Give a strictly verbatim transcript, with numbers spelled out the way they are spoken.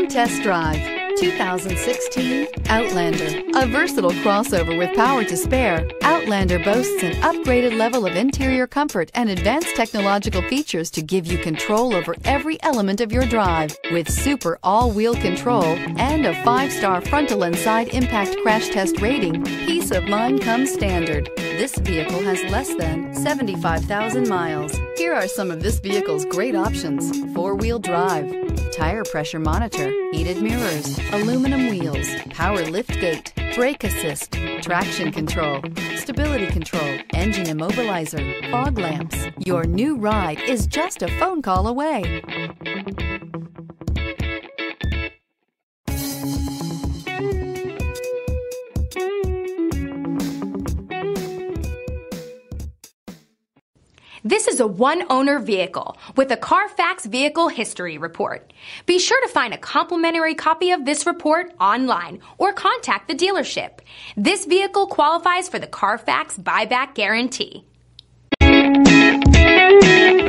Test Drive two thousand sixteen Outlander. A versatile crossover with power to spare, Outlander boasts an upgraded level of interior comfort and advanced technological features to give you control over every element of your drive. With super all-wheel control and a five-star frontal and side impact crash test rating, peace of mind comes standard. This vehicle has less than seventy-five thousand miles. Here are some of this vehicle's great options: four-wheel drive, tire pressure monitor, heated mirrors, aluminum wheels, power liftgate, brake assist, traction control, stability control, engine immobilizer, fog lamps. Your new ride is just a phone call away. This is a one-owner vehicle with a Carfax Vehicle History Report. Be sure to find a complimentary copy of this report online or contact the dealership. This vehicle qualifies for the Carfax Buyback Guarantee.